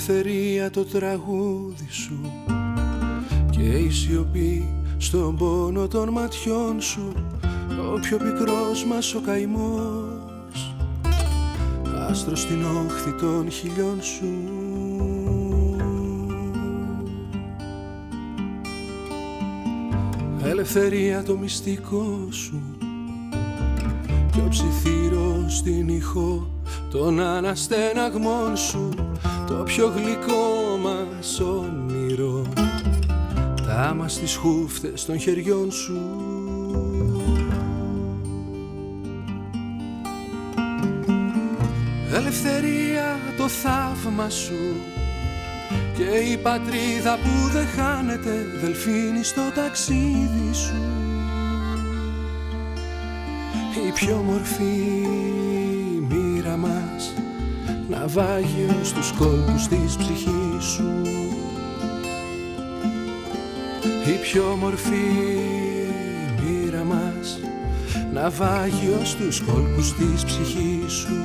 ελευθερία το τραγούδι σου και η σιωπή στον πόνο των ματιών σου, ο πιο πικρός μας ο καημός, άστρο στην όχθη των χιλιών σου. Ελευθερία το μυστικό σου κι ο ψιθύρος στην ηχό των αναστεναγμών σου, το πιο γλυκό μας όνειρο, τα άμμα στις χούφτες των χεριών σου. Ελευθερία το θαύμα σου και η πατρίδα που δεν χάνεται, δελφίνι στο ταξίδι σου, η πιο μορφή μοίρα μας, ναυάγιο στους κόλπους της ψυχής σου, η πιο μορφή μοίρα μας, ναυάγιο στους κόλπους της ψυχής σου.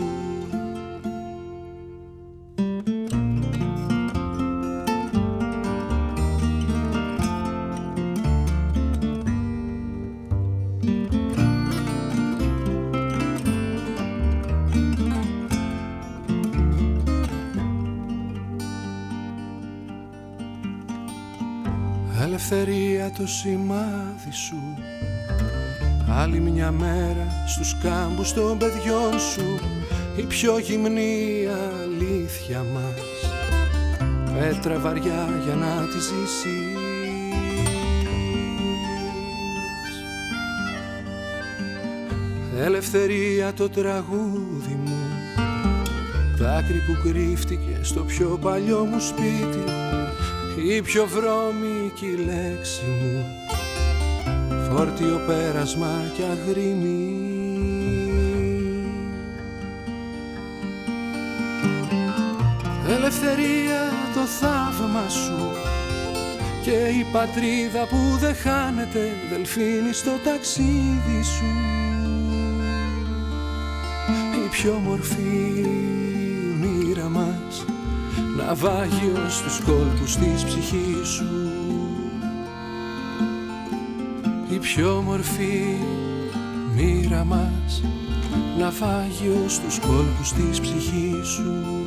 Ελευθερία το σημάδι σου, άλλη μια μέρα στους κάμπους των παιδιών σου, η πιο γυμνή αλήθεια μας, πέτρα βαριά για να τη ζήσεις. Ελευθερία το τραγούδι μου, δάκρυ που κρύφτηκε στο πιο παλιό μου σπίτι, η πιο βρώμικη λέξη μου, φόρτιο πέρασμα κι αγρίμι. Ελευθερία το θαύμα σου και η πατρίδα που δεν χάνεται, δελφίνι στο ταξίδι σου, η πιο μορφή μοίρα μας, ναυάγιο στους κόλπους της ψυχής σου, η πιο μορφή μοίρα μας, ναυάγιο στους κόλπους της ψυχής σου.